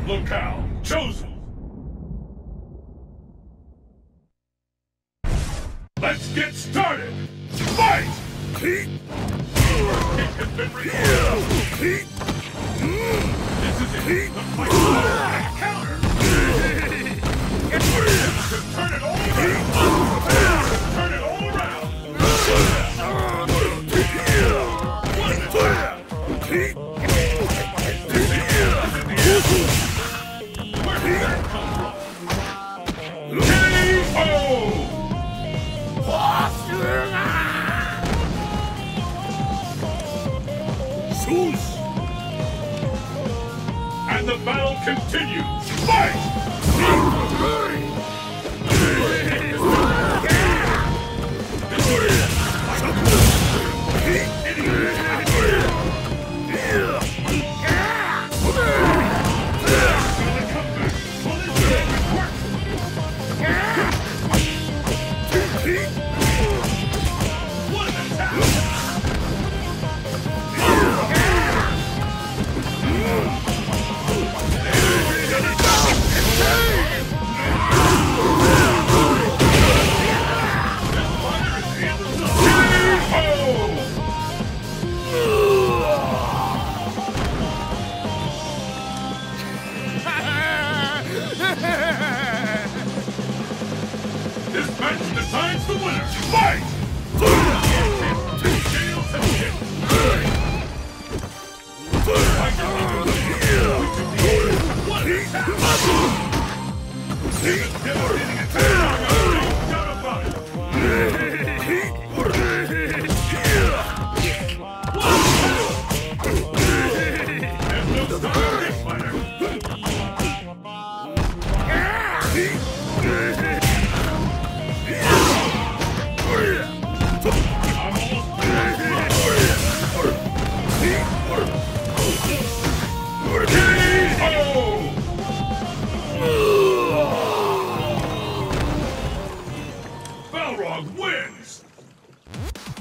Locale chosen. Let's get started. Fight! Kick has been recorded. This is it. The fight is counter. Turn it all around. Turn it all around. Where did that come from? And the battle continues. Fight! What an attack! This match decides the winner. Fight! What an attack! Devastating attack! No doubt about it. There's no stopping this fighter. BALROG wins!